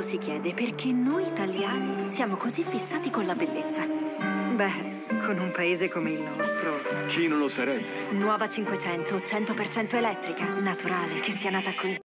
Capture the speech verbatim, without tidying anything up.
lo si chiede perché noi italiani siamo così fissati con la bellezza. Beh, con un paese come il nostro... Chi non lo sarebbe? Nuova cinquecento, cento per cento elettrica. Naturale che sia nata qui.